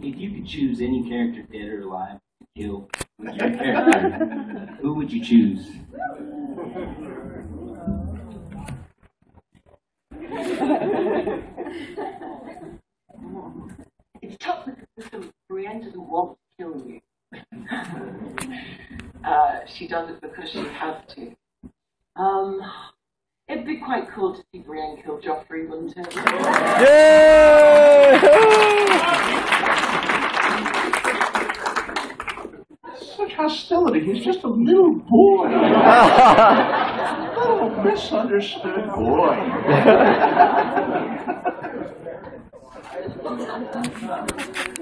if you could choose any character, dead or alive, to kill with your character, who would you choose? It's tough because Brienne doesn't want to kill you. She does it because she has to. It'd be quite cool to see Brienne kill Joffrey, wouldn't it? Yay! Such hostility. He's just a little boy. A little misunderstood boy.